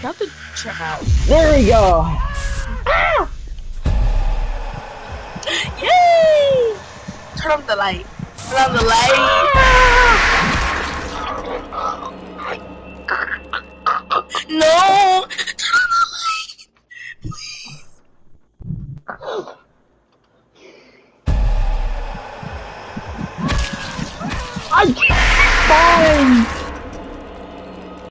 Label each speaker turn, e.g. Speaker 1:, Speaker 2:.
Speaker 1: Not the trap house.
Speaker 2: There we go. Ah!
Speaker 1: Yay! Turn on the light. Turn on the light. No! Turn on the light! Please.
Speaker 2: I keep falling.